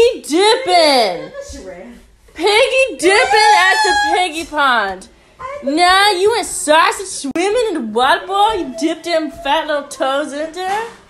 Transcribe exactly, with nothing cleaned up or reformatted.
Piggy Dippin. Piggy Dippin at the piggy pond. Now you went sausage swimming in the water bowl. You dipped them fat little toes in there.